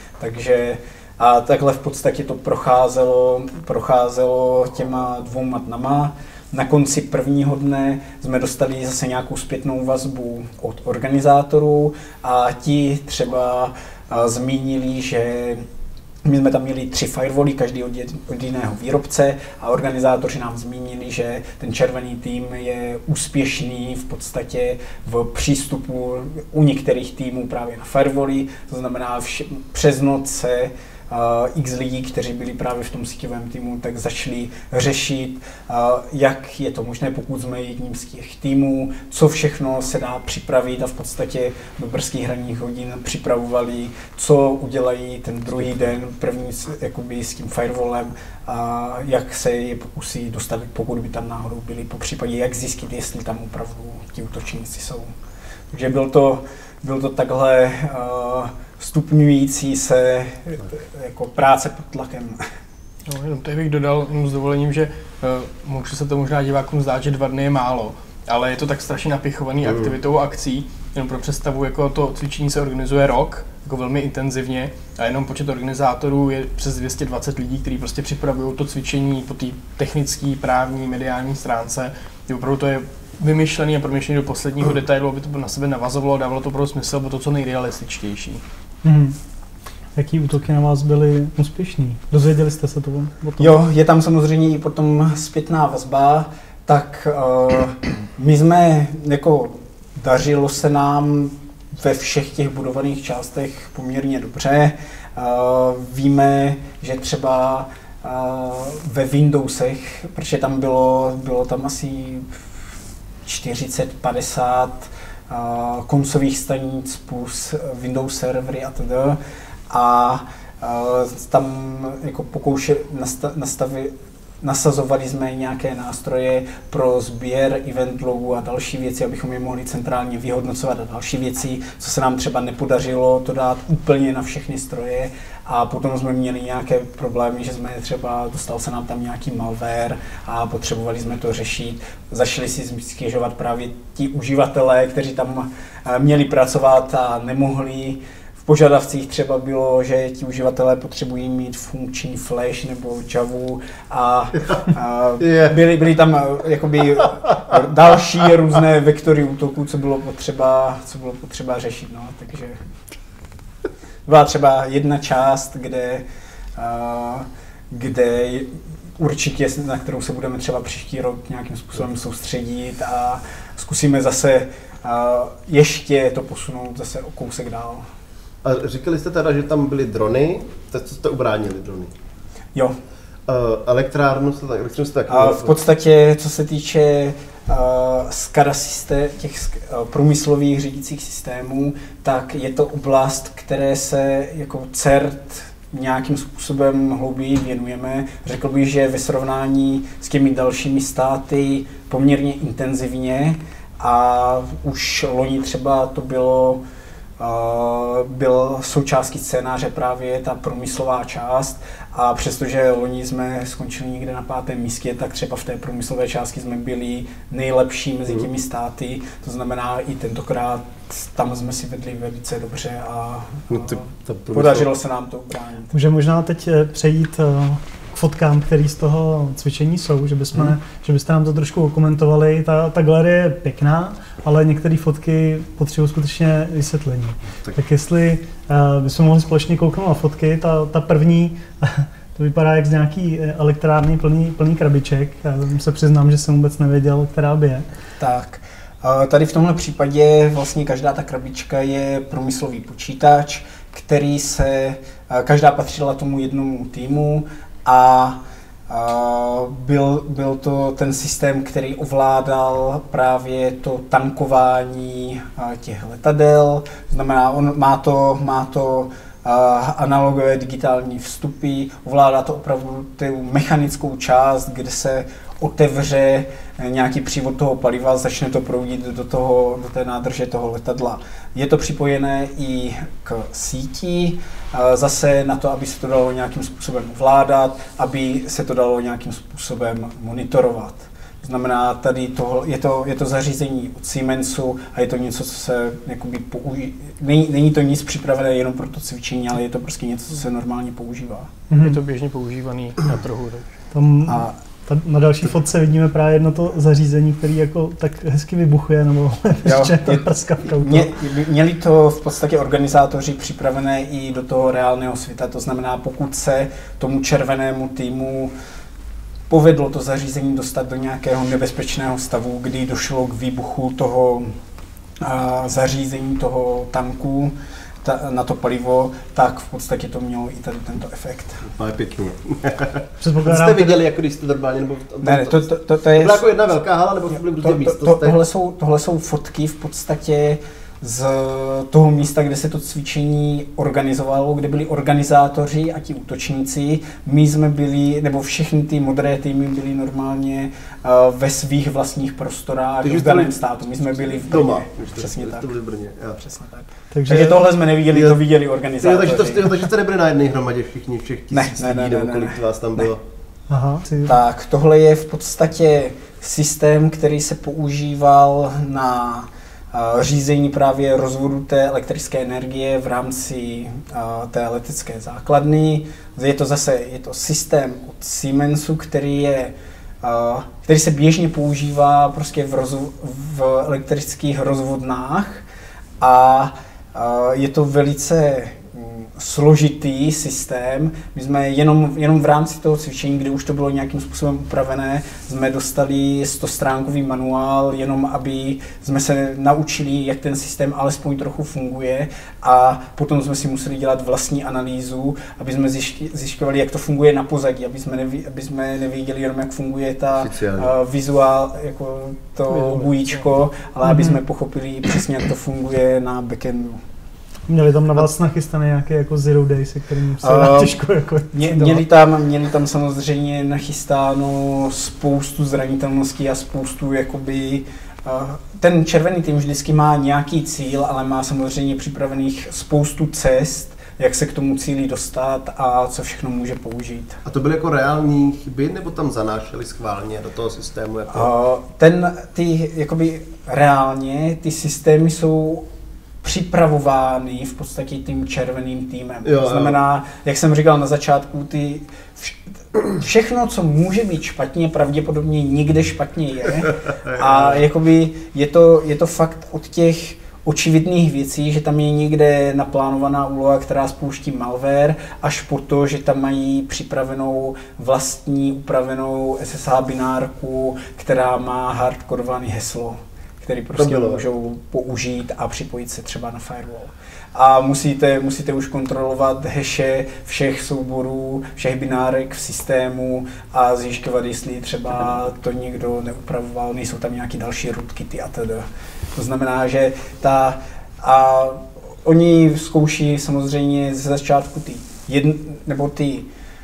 Takže a takhle v podstatě to procházelo, procházelo těma dvouma dnama. Na konci prvního dne jsme dostali zase nějakou zpětnou vazbu od organizátorů a ti třeba uh, zmínili, že my jsme tam měli tři firewally, každý od, jed, od jiného výrobce a organizátoři nám zmínili, že ten červený tým je úspěšný v podstatě v přístupu u některých týmů právě na firewally, to znamená vš- přes noc se uh, x lidí, kteří byli právě v tom síťovém týmu, tak začali řešit, uh, jak je to možné, pokud jsme jedním z těch týmů, co všechno se dá připravit a v podstatě do brzkých ranních hodin připravovali, co udělají ten druhý den, první jakoby s tím firewallem, a jak se je pokusí dostavit, pokud by tam náhodou byli, po případě jak zjistit, jestli tam opravdu ti útočníci jsou. Takže byl to, byl to takhle uh, stupňující se jako práce pod tlakem. No, jenom tady bych dodal jenom s dovolením, že uh, může se to možná divákům zdát, že dva dny je málo, ale je to tak strašně napichovaný mm. aktivitou a akcí. Jenom pro představu, jako to cvičení se organizuje rok, jako velmi intenzivně, a jenom počet organizátorů je přes dvě stě dvacet lidí, kteří prostě připravují to cvičení po té technické, právní, mediální stránce. Opravdu to je vymyšlený a promyšlený do posledního detailu, aby to na sebe navazovalo, dávalo to opravdu smysl, bylo to co nejrealističtější. Hmm. Jaký útoky na vás byly úspěšný? Dozvěděli jste se to o tom? Jo, je tam samozřejmě i potom zpětná vazba, tak uh, my jsme, jako dařilo se nám ve všech těch budovaných částech poměrně dobře. Uh, víme, že třeba uh, ve Windowsech, protože tam bylo, bylo tam asi čtyřicet padesát uh, koncových stanic plus Windows servery a td. A uh, tam jako pokoušeli nasta- nastavit Nasazovali jsme nějaké nástroje pro sběr event logů a další věci, abychom je mohli centrálně vyhodnocovat a další věci, co se nám třeba nepodařilo to dát úplně na všechny stroje. A potom jsme měli nějaké problémy, že jsme třeba, dostal se nám tam nějaký malware a potřebovali jsme to řešit. Začali si stěžovat právě ti uživatelé, kteří tam měli pracovat a nemohli. V požadavcích třeba bylo, že ti uživatelé potřebují mít funkční Flash nebo Javu a, a byly, byly tam jakoby další různé vektory útoků, co bylo potřeba, co bylo potřeba řešit. No. Takže byla třeba jedna část, kde, a, kde určitě, na kterou se budeme třeba příští rok nějakým způsobem soustředit a zkusíme zase a, ještě to posunout zase o kousek dál. A říkali jste teda, že tam byly drony, tak co jste ubránili drony? Jo. Uh, elektrárnu jste tak, elektrárnu jste tak A v podstatě, co se týče uh, SCADA systém, těch uh, průmyslových řídících systémů, tak je to oblast, které se jako CERT nějakým způsobem hlouběji věnujeme. Řekl bych, že ve srovnání s těmi dalšími státy poměrně intenzivně a už loni třeba to bylo Uh, byl součástí scénáře právě ta průmyslová část a přestože loni jsme skončili někde na pátém místě, tak třeba v té průmyslové části jsme byli nejlepší mezi těmi státy, to znamená i tentokrát tam jsme si vedli velice dobře a no ty, průmysl... podařilo se nám to ubránit. Může možná teď přejít k fotkám, které z toho cvičení jsou, že, bychom, hmm. že byste nám to trošku okomentovali. Ta, ta galerie je pěkná, ale některé fotky potřebují skutečně vysvětlení. Tak, tak jestli uh, bychom mohli společně kouknout na fotky, ta, ta první, to vypadá jak z nějaký elektrárny plný, plný krabiček. Já se přiznám, že jsem vůbec nevěděl, která by je. Tak. Tady v tomhle případě vlastně každá ta krabička je průmyslový počítač, který se, každá patřila tomu jednomu týmu a byl, byl to ten systém, který ovládal právě to tankování těch letadel, to znamená, on má to, má to analogové digitální vstupy, ovládá to opravdu tu mechanickou část, kde se otevře nějaký přívod toho paliva, začne to proudit do, toho, do té nádrže toho letadla. Je to připojené i k síti, zase na to, aby se to dalo nějakým způsobem ovládat, aby se to dalo nějakým způsobem monitorovat. To znamená, tady to, je, to, je to zařízení od Siemensu a je to něco, co se jakoby použí... Není, není to nic připravené jenom pro to cvičení, ale je to prostě něco, co se normálně používá. Mm-hmm. Je to běžně používaný na trhu. Tam, a, ta, na další fotce vidíme právě jedno to zařízení, který jako tak hezky vybuchuje, nebo ještě ta prskavka. Mě, měli to v podstatě organizátoři připravené i do toho reálného světa, to znamená, pokud se tomu červenému týmu povedlo to zařízení dostat do nějakého nebezpečného stavu, kdy došlo k výbuchu toho a, zařízení, toho tanku, ta, na to palivo, tak v podstatě to mělo i tady tento efekt. To je pěkně. Předpokládám, jste viděli, jako když jste normálně, nebo to, ne, ne, to, to, to, to je... To byla jako jedna velká hala, nebo to byly různé místo? To, to, tohle, jsou, tohle jsou fotky v podstatě z toho místa, kde se to cvičení organizovalo, kde byli organizátoři a ti útočníci. My jsme byli, nebo všechny ty modré týmy byly normálně uh, ve svých vlastních prostorách v daném státu. My jsme byli v Brně. Doma. Přesně tak. V Brně, jo. Přesně tak. Takže, takže tohle jsme neviděli, jo, to viděli organizátoři. Jo, takže, to, takže jste nebyli na jedné hromadě všichni, všech tisíc ne, ne, lidí, ne, nebo kolik vás tam bylo? Aha, tak tohle je v podstatě systém, který se používal na řízení právě rozvodu té elektrické energie v rámci uh, té letecké základny. Je to zase je to systém od Siemensu, který, je, uh, který se běžně používá prostě v, rozvo- v elektrických rozvodnách a uh, je to velice složitý systém. My jsme jenom, jenom v rámci toho cvičení, kde už to bylo nějakým způsobem upravené, jsme dostali stostránkový manuál, jenom aby jsme se naučili, jak ten systém alespoň trochu funguje a potom jsme si museli dělat vlastní analýzu, aby jsme zjišťovali, jak to funguje na pozadí, aby jsme, neví, aby jsme nevěděli jenom, jak funguje ta uh, vizuál, jako to bujíčko, ale aby jsme pochopili přesně, jak to funguje na backendu. Měli tam na vás nachystané nějaké jako zero days, se kterým se uh, těžko jako... Mě, měli, tam, měli tam samozřejmě nachystáno spoustu zranitelností a spoustu jakoby... Uh, ten červený tým vždycky má nějaký cíl, ale má samozřejmě připravených spoustu cest, jak se k tomu cíli dostat a co všechno může použít. A to byly jako reální chyby, nebo tam zanášeli schválně do toho systému? Jako... Uh, ten, ty, jakoby reálně, ty systémy jsou připravovány v podstatě tím červeným týmem. Jo, to znamená, jo. Jak jsem říkal na začátku, ty všechno, co může být špatně, pravděpodobně nikde špatně je. A jakoby je to, je to fakt od těch očividných věcí, že tam je někde naplánovaná úloha, která spouští malware, až po to, že tam mají připravenou vlastní upravenou S S H binárku, která má hardkodované heslo, který prostě můžou použít a připojit se třeba na firewall. A musíte, musíte už kontrolovat haše všech souborů, všech binárek v systému a zjišťovat, jestli třeba to někdo neupravoval, nejsou tam nějaké další rootkity a tedy. To znamená, že ta... A oni zkouší samozřejmě ze začátku ty jedn, nebo ty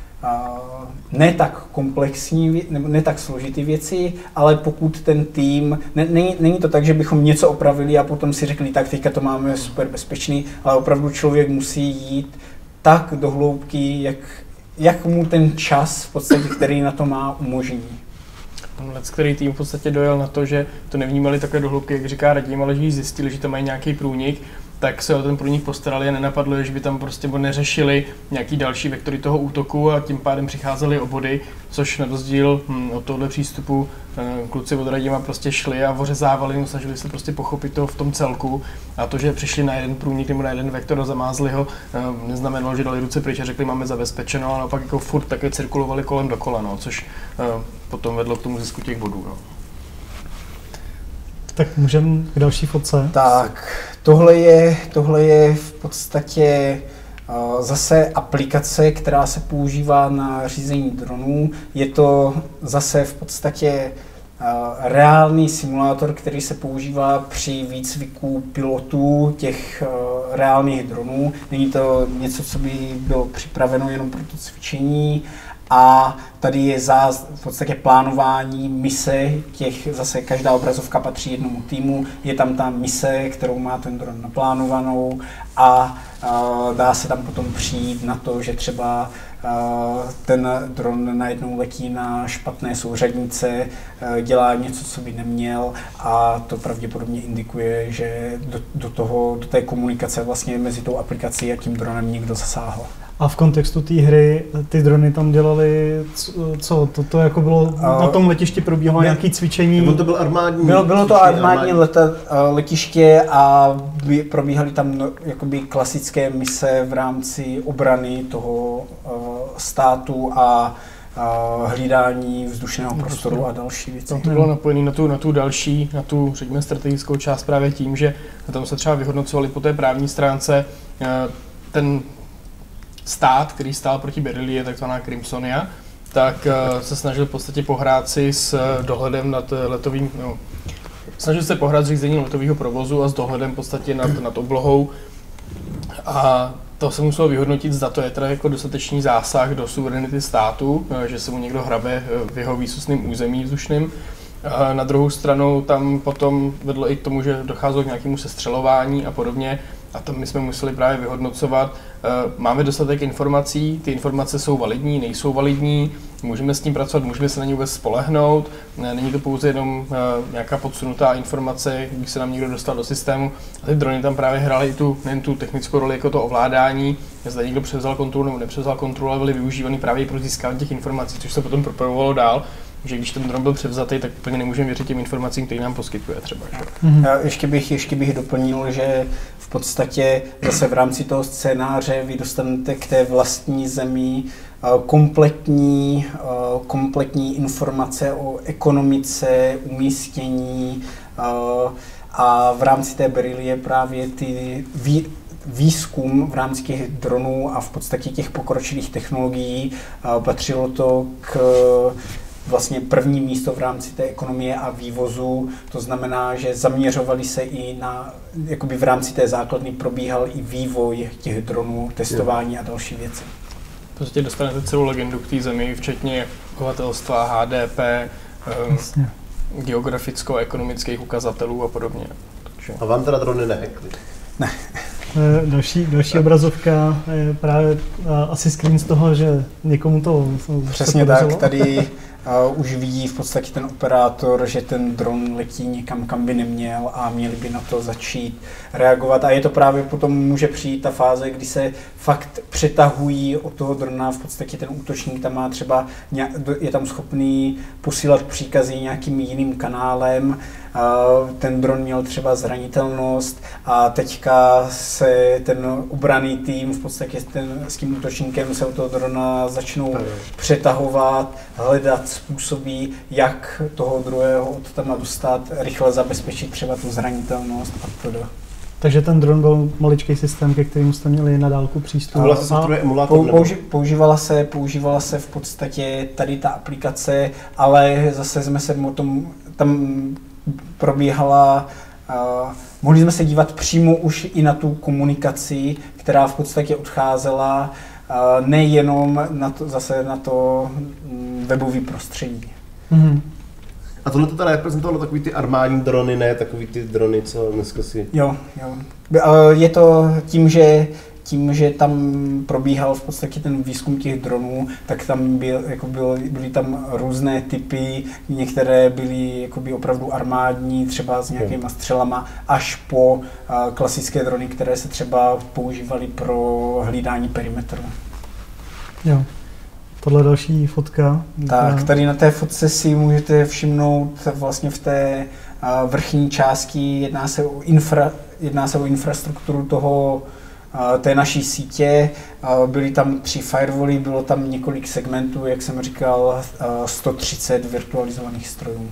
Uh, ne tak komplexní, nebo ne tak složitý věci, ale pokud ten tým, ne, není, není to tak, že bychom něco opravili a potom si řekli, tak teďka to máme super bezpečný, ale opravdu člověk musí jít tak do hloubky, jak, jak mu ten čas, v podstatě, který na to má, umožní. Let, který tým v podstatě dojel na to, že to nevnímali takhle do hloubky, jak říká Radim, ale že když zjistili, že tam mají nějaký průnik, tak se o ten průnik postarali a nenapadlo, že by tam prostě neřešili nějaký další vektory toho útoku a tím pádem přicházeli o body, což na rozdíl hm, od tohle přístupu kluci od Radima prostě šli a ořezávali, no, snažili se prostě pochopit to v tom celku a to, že přišli na jeden průnik nebo na jeden vektor a zamázli ho, neznamenalo, že dali ruce pryč a řekli, máme zabezpečeno, a naopak jako furt také cirkulovali kolem dokola, no, což potom vedlo k tomu zisku těch bodů. No. Tak můžeme k další fotce. Tak, tohle je, tohle je v podstatě uh, zase aplikace, která se používá na řízení dronů. Je to zase v podstatě uh, reálný simulátor, který se používá při výcviku pilotů těch uh, reálných dronů. Není to něco, co by bylo připraveno jenom pro to cvičení. A tady je záz, v podstatě plánování mise těch, zase každá obrazovka patří jednomu týmu, je tam ta mise, kterou má ten dron naplánovanou a uh, dá se tam potom přijít na to, že třeba uh, ten dron najednou letí na špatné souřadnice, uh, dělá něco, co by neměl a to pravděpodobně indikuje, že do, do, toho, do té komunikace vlastně mezi tou aplikací a tím dronem někdo zasáhl. A v kontextu té hry ty drony tam dělali, co? To, to jako bylo, uh, na tom letišti probíhalo ne, nějaké cvičení? Nebo to byl armádní Bylo, bylo to armádní leta, letiště a by, probíhaly tam no, jakoby klasické mise v rámci obrany toho uh, státu a uh, hlídání vzdušného prostoru a další věci. To bylo napojené na tu, na tu další, na tu řekněme strategickou část právě tím, že tam se třeba vyhodnocovali po té právní stránce ten stát, který stál proti Beryllii, je takzvaná Crimsonia, tak se snažil v podstatě pohrát si s dohledem nad letovým, no, snažil se pohrát s řízením letového provozu a s dohledem v podstatě nad, nad oblohou. A to se muselo vyhodnotit, zda to je teda jako dostatečný zásah do suverenity státu, že se mu někdo hrabe v jeho výsostném území vzdušným. Na druhou stranu tam potom vedlo i k tomu, že docházelo k nějakému sestřelování a podobně. A tam my jsme museli právě vyhodnocovat, máme dostatek informací, ty informace jsou validní, nejsou validní, můžeme s tím pracovat, můžeme se na ně vůbec spolehnout, není to pouze jenom nějaká podsunutá informace, když se nám někdo dostal do systému. A ty drony tam právě hrály i tu, nejen tu technickou roli jako to ovládání, zda někdo převzal kontrolu nebo nepřevzal kontrolu, ale byly využívaný právě pro získání těch informací, což se potom propojovalo dál. Že když ten dron byl převzatý, tak úplně nemůžeme věřit těm informacím, které nám poskytuje třeba. Mm-hmm. Já ještě bych, ještě bych doplnil, že v podstatě zase v rámci toho scénáře vy dostanete k té vlastní zemi kompletní, kompletní informace o ekonomice, umístění a v rámci té Beryllie právě ty vý, výzkum v rámci těch dronů a v podstatě těch pokročilých technologií patřilo to k vlastně první místo v rámci té ekonomie a vývozu, to znamená, že zaměřovali se i na, jakoby v rámci té základny probíhal i vývoj těch dronů, testování a další věci. V podstatě dostanete celou legendu k té zemi, včetně obyvatelstva, H D P, um, geograficko-ekonomických ukazatelů a podobně. Takže... A vám teda drony nehekly? Ne. Další, další obrazovka je právě asi screen z toho, že někomu to přesně tak, tady uh, už vidí v podstatě ten operátor, že ten dron letí někam, kam by neměl a měli by na to začít reagovat. A je to právě potom může přijít ta fáze, kdy se fakt přetahují od toho drona, v podstatě ten útočník tam má třeba, je tam schopný posílat příkazy nějakým jiným kanálem, ten dron měl třeba zranitelnost a teďka se ten obranný tým v podstatě ten, s tím útočníkem se od toho drona začnou přetahovat, hledat způsoby, jak toho druhého od tam dostat, rychle zabezpečit třeba tu zranitelnost a to. Takže ten dron byl maličký systém, ke kterému jste měli na dálku přístup. A vlastně se emulátor použi, používala se, používala se v podstatě tady ta aplikace, ale zase jsme se o tom, tam probíhala, uh, mohli jsme se dívat přímo už i na tu komunikaci, která v podstatě odcházela uh, nejenom na to, zase na to um, webové prostředí. Mm-hmm. A tohle to teda reprezentovalo takový ty armádní drony, ne takový ty drony, co dneska si... Jo, jo. Je to tím, že tím, že tam probíhal v podstatě ten výzkum těch dronů, tak tam byl, jako byl, byly tam různé typy, některé byly jakoby opravdu armádní, třeba s nějakýma střelama, až po uh, klasické drony, které se třeba používaly pro hlídání perimetru. Jo. Tohle další fotka. Tak, tady na té fotce si můžete všimnout vlastně v té uh, vrchní části, jedná se o, infra, jedná se o infrastrukturu toho té naší sítě. Byly tam tři firewally, bylo tam několik segmentů, jak jsem říkal, sto třicet virtualizovaných strojů.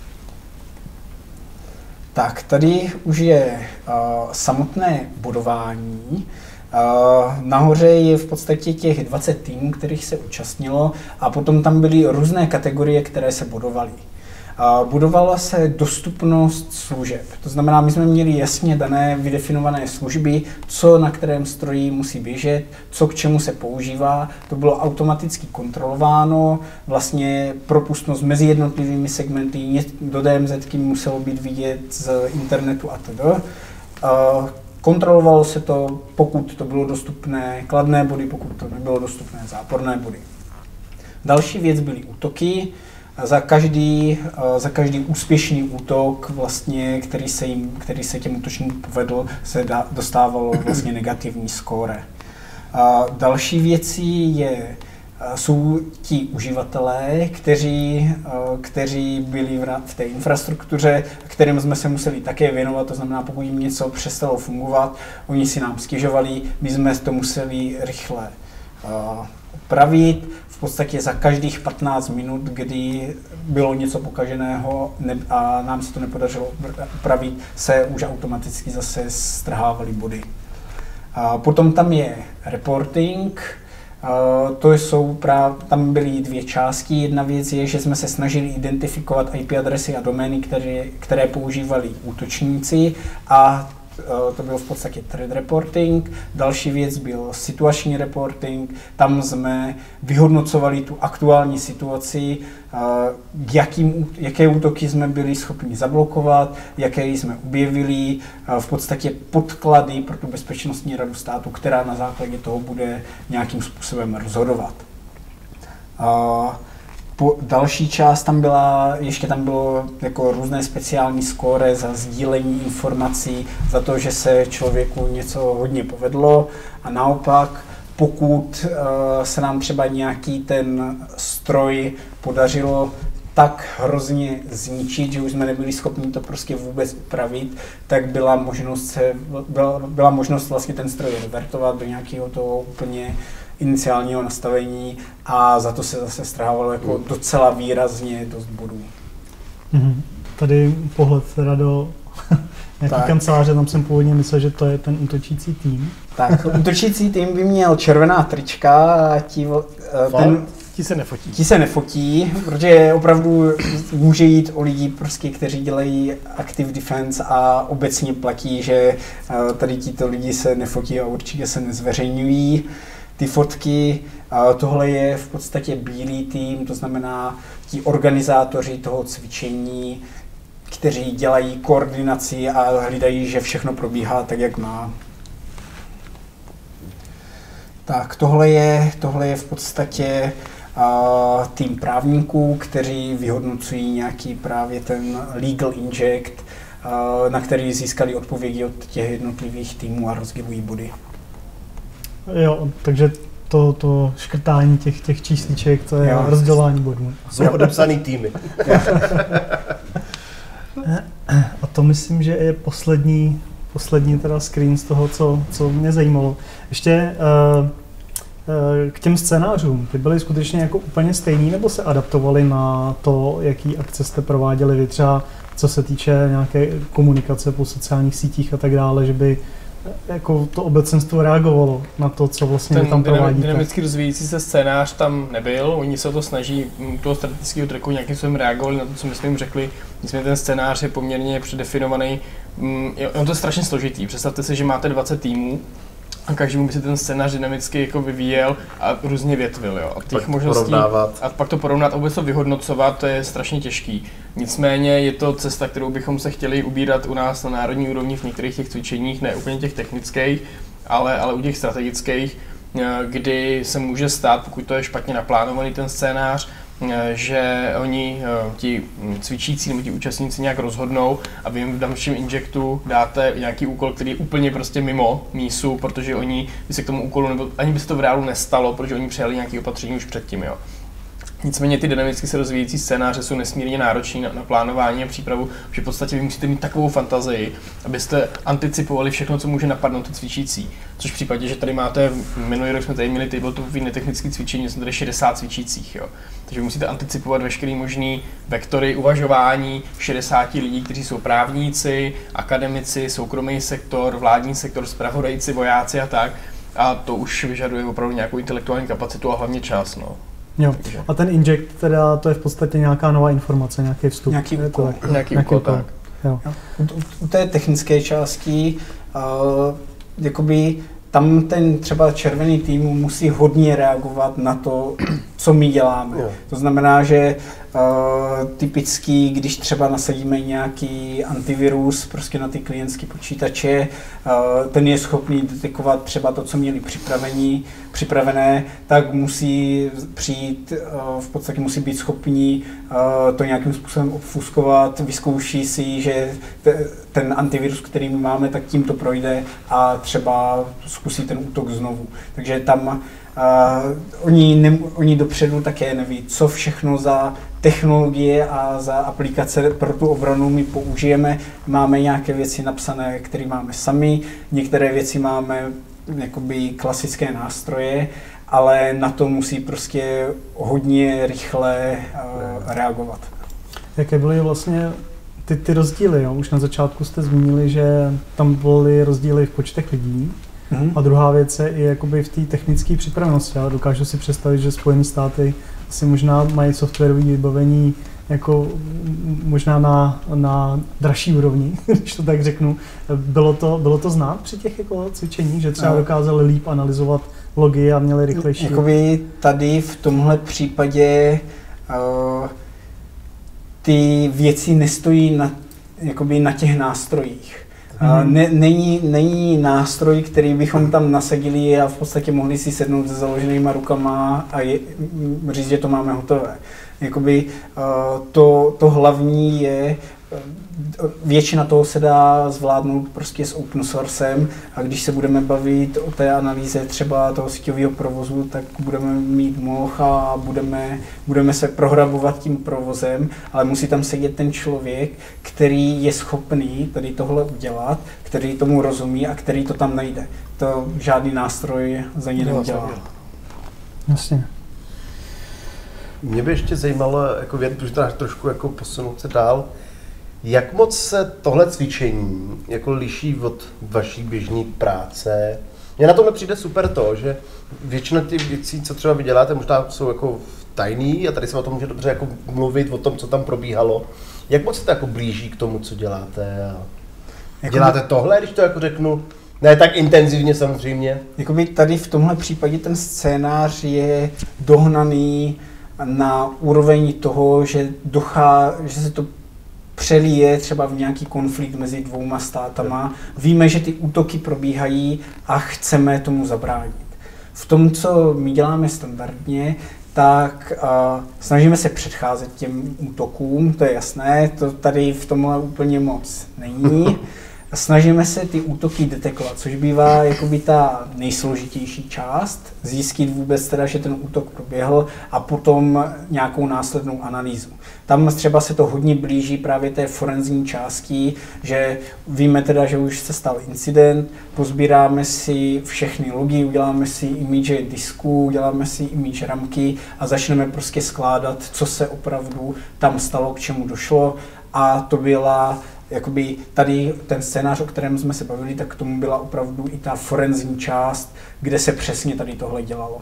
Tak, tady už je samotné bodování. Nahoře je v podstatě těch dvacet týmů, kterých se účastnilo, a potom tam byly různé kategorie, které se bodovaly. Budovala se dostupnost služeb. To znamená, my jsme měli jasně dané vydefinované služby, co na kterém stroji musí běžet, co k čemu se používá. To bylo automaticky kontrolováno, vlastně propustnost mezi jednotlivými segmenty, do D M Z ky muselo být vidět z internetu a tedy. Kontrolovalo se to, pokud to bylo dostupné kladné body, pokud to nebylo dostupné záporné body. Další věc byly útoky. Za každý, za každý úspěšný útok, vlastně, který, se jim, který se těm útočníkům povedl, se da, dostávalo vlastně negativní skóre. A další věcí je, jsou ti uživatelé, kteří, kteří byli v té infrastruktuře, kterým jsme se museli také věnovat, to znamená, pokud jim něco přestalo fungovat, oni si nám stěžovali, my jsme to museli rychle opravit. V podstatě za každých patnáct minut, kdy bylo něco pokaženého a nám se to nepodařilo opravit, se už automaticky zase strhávaly body. A potom tam je reporting, Uh, to jsou právě, tam byly dvě části. Jedna věc je, že jsme se snažili identifikovat í pé adresy a domény, které, které používali útočníci, a uh, to byl v podstatě threat reporting. Další věc byl situační reporting, tam jsme vyhodnocovali tu aktuální situaci, uh, jakým, jaké útoky jsme byli schopni zablokovat, jaké jsme objevili, uh, v podstatě podklady pro tu bezpečnostní radu státu, která na základě toho bude nějakým způsobem rozhodovat. Uh, po další část tam byla, ještě tam bylo jako různé speciální skóre za sdílení informací, za to, že se člověku něco hodně povedlo, a naopak, pokud uh, se nám třeba nějaký ten stroj podařilo tak hrozně zničit, že už jsme nebyli schopni to prostě vůbec upravit, tak byla možnost, se, byla, byla možnost vlastně ten stroj revertovat do nějakého toho úplně iniciálního nastavení, a za to se zase strhávalo jako docela výrazně dost bodů. Mm-hmm. Tady pohled teda do nějaký kanceláře, tam jsem původně myslel, že to je ten útočící tým. Tak, útočící tým by měl červená trička a ti, ten, ti se nefotí. Ti se nefotí, protože opravdu může jít o lidi, prostě, kteří dělají active defense, a obecně platí, že tady tito lidi se nefotí a určitě se nezveřejňují ty fotky. Tohle je v podstatě bílý tým, to znamená ti organizátoři toho cvičení, kteří dělají koordinaci a hlídají, že všechno probíhá tak, jak má. Tak tohle je, tohle je v podstatě uh, tým právníků, kteří vyhodnocují nějaký právě ten legal inject, uh, na který získali odpovědi od těch jednotlivých týmů a rozdělují body. Jo, takže to, to škrtání těch, těch čísliček, to je jo. rozdělování bodů. Jsou odepsaný týmy. A to myslím, že je poslední, poslední teda screen z toho, co, co mě zajímalo. Ještě uh, uh, k těm scénářům. Ty byly skutečně jako úplně stejný, nebo se adaptovali na to, jaký akce jste prováděli vy, třeba co se týče nějaké komunikace po sociálních sítích a tak dále, že by jako to obecenstvo reagovalo na to, co vlastně ten tam provádíte. Ten dynamicky rozvíjící se scénář tam nebyl, oni se o to snaží toho strategického tracku nějakým způsobem reagovali na to, co my jsme jim řekli. Nicméně ten scénář je poměrně předefinovaný, on to je strašně složitý. Představte si, že máte dvacet týmů a každému by si ten scénář dynamicky jako vyvíjel a různě větvil. Jo. A těch možností, a pak to porovnat a vůbec to vyhodnocovat, to je strašně těžký. Nicméně je to cesta, kterou bychom se chtěli ubírat u nás na národní úrovni v některých těch cvičeních, ne úplně těch technických, ale, ale u těch strategických, kdy se může stát, pokud to je špatně naplánovaný ten scénář, že oni, ti cvičící nebo ti účastníci nějak rozhodnou a vy jim v dalším injektu dáte nějaký úkol, který je úplně prostě mimo mísu, protože oni by se k tomu úkolu, nebo ani by se to v reálu nestalo, protože oni přijali nějaké opatření už předtím, jo. Nicméně ty dynamicky se rozvíjející scénáře jsou nesmírně náročné na, na plánování a přípravu, že v podstatě vy musíte mít takovou fantazii, abyste anticipovali všechno, co může napadnout ty cvičící. Což v případě, že tady máte, minulý rok jsme tady měli tabletopové netechnické cvičení, jsme tady šedesát cvičících, jo. Takže musíte anticipovat veškerý možný vektory uvažování šedesáti lidí, kteří jsou právníci, akademici, soukromý sektor, vládní sektor, zpravodajci, vojáci a tak. A to už vyžaduje opravdu nějakou intelektuální kapacitu a hlavně čas, no. Jo. A ten inject, teda to je v podstatě nějaká nová informace, nějaký vstup. Nějaký úkol. Tak, nějaký úkol, tak. Jo. U, u té technické části, uh, jakoby tam ten třeba červený tým musí hodně reagovat na to, co my děláme. Jo. To znamená, že uh, typicky, když třeba nasadíme nějaký antivirus prostě na ty klientské počítače, uh, ten je schopný detekovat třeba to, co měli připravení, připravené, tak musí přijít, uh, v podstatě musí být schopní uh, to nějakým způsobem obfuskovat, vyzkouší si, že te, ten antivirus, který my máme, tak tím to projde a třeba zkusí ten útok znovu. Takže tam Uh, oni, ne, oni dopředu také neví, co všechno za technologie a za aplikace pro tu obranu my použijeme. Máme nějaké věci napsané, které máme sami, některé věci máme jakoby klasické nástroje, ale na to musí prostě hodně rychle uh, reagovat. Jaké byly vlastně ty, ty rozdíly? Jo? Už na začátku jste zmínili, že tam byly rozdíly v počtech lidí. Mm-hmm. A druhá věc je i jakoby v té technické připravenosti. Ale dokážu si představit, že Spojené státy si možná mají softwarové vybavení jako možná na, na dražší úrovni, když to tak řeknu. Bylo to, bylo to znát při těch jako cvičeních, že třeba dokázali líp analyzovat logy a měli rychlejší? Jakoby tady v tomhle případě uh, ty věci nestojí na, jakoby na těch nástrojích. Mm-hmm. Ne, není, není nástroj, který bychom tam nasadili a v podstatě mohli si sednout se založenýma rukama a je, říct, že to máme hotové. Jakoby uh, to, to hlavní je, většina toho se dá zvládnout prostě s open sourcem a když se budeme bavit o té analýze třeba toho síťového provozu, tak budeme mít moh a budeme, budeme se prohrabovat tím provozem, ale musí tam sedět ten člověk, který je schopný tady tohle udělat, který tomu rozumí a který to tam najde. To žádný nástroj za ně neudělá. Jasně. Mě by ještě zajímalo, jako vědět, protože to trošku jako posunout se dál, jak moc se tohle cvičení jako liší od vaší běžné práce? Mně na tomhle přijde super to, že většina těch věcí, co třeba vy děláte, možná jsou jako tajný a tady se o tom může dobře jako mluvit o tom, co tam probíhalo. Jak moc se to jako blíží k tomu, co děláte? A jako děláte tohle, když to jako řeknu? Ne tak intenzivně samozřejmě. Jakoby tady v tomhle případě ten scénář je dohnaný na úroveň toho, že, dochá, že se to přelíje třeba v nějaký konflikt mezi dvouma státama. Víme, že ty útoky probíhají a chceme tomu zabránit. V tom, co my děláme standardně, tak uh, snažíme se předcházet těm útokům, to je jasné, to tady v tomhle úplně moc není. Snažíme se ty útoky detekovat, což bývá jakoby ta nejsložitější část, zjistit vůbec teda, že ten útok proběhl a potom nějakou následnou analýzu. Tam třeba se to hodně blíží právě té forenzní části, že víme teda, že už se stal incident, pozbíráme si všechny logy, uděláme si image disku, uděláme si image ramky a začneme prostě skládat, co se opravdu tam stalo, k čemu došlo a to byla jakoby tady ten scénář, o kterém jsme se bavili, tak k tomu byla opravdu i ta forenzní část, kde se přesně tady tohle dělalo.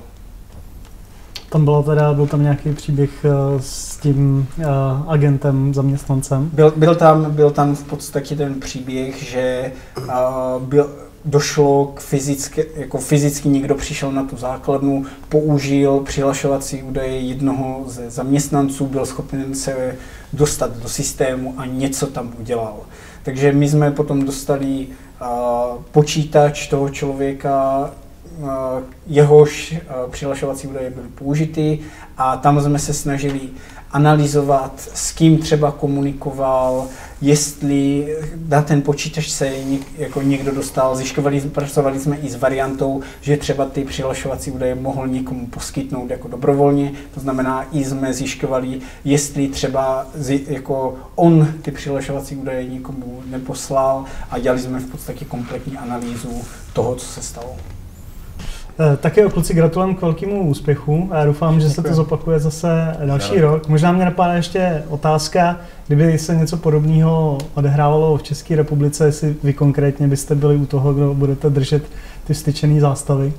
Tam bylo teda, byl tam nějaký příběh uh, s tím uh, agentem, zaměstnancem? Byl, byl, tam, byl tam v podstatě ten příběh, že uh, byl, došlo k fyzické, jako fyzicky někdo přišel na tu základnu, použil přihlašovací údaje jednoho ze zaměstnanců, byl schopen se dostat do systému a něco tam udělal. Takže my jsme potom dostali uh, počítač toho člověka, uh, jehož uh, přihlašovací údaje byly použity a tam jsme se snažili analyzovat, s kým třeba komunikoval, jestli na ten počítač se něk, jako někdo dostal, zjišťovali, pracovali jsme i s variantou, že třeba ty přihlašovací údaje mohl někomu poskytnout jako dobrovolně, to znamená i jsme zjišťovali, jestli třeba jako on ty přihlašovací údaje někomu neposlal a dělali jsme v podstatě kompletní analýzu toho, co se stalo. Tak jo, kluci, gratulujem k velkému úspěchu a já doufám, že se to zopakuje zase další no. rok. Možná mě napadá ještě otázka, kdyby se něco podobného odehrávalo v České republice, jestli vy konkrétně byste byli u toho, kdo budete držet ty styčené zástavy.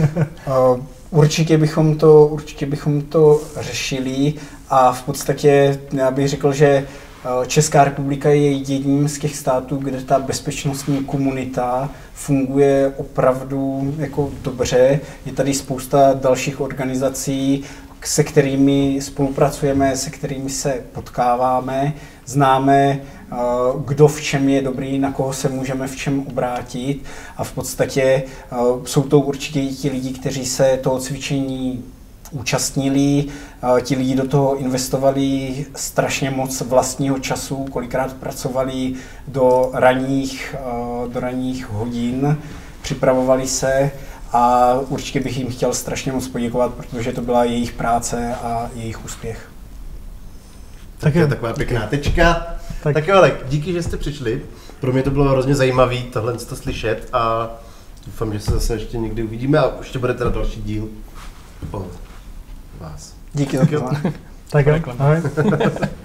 Určitě bychom to, určitě bychom to řešili a v podstatě já bych řekl, že Česká republika je jedním z těch států, kde ta bezpečnostní komunita funguje opravdu jako dobře. Je tady spousta dalších organizací, se kterými spolupracujeme, se kterými se potkáváme. Známe, kdo v čem je dobrý, na koho se můžeme v čem obrátit a v podstatě jsou to určitě i ti lidi, kteří se toho cvičení účastnili, ti lidi do toho investovali strašně moc vlastního času, kolikrát pracovali do ranních, do ranních hodin, připravovali se a určitě bych jim chtěl strašně moc poděkovat, protože to byla jejich práce a jejich úspěch. Tak je taková pěkná tečka. Tak, tak jo, ale díky, že jste přišli. Pro mě to bylo hrozně zajímavé tohle to slyšet a doufám, že se zase ještě někdy uvidíme a ještě bude teda další díl o vás. Díky za pozvání. Tak jo, ahoj.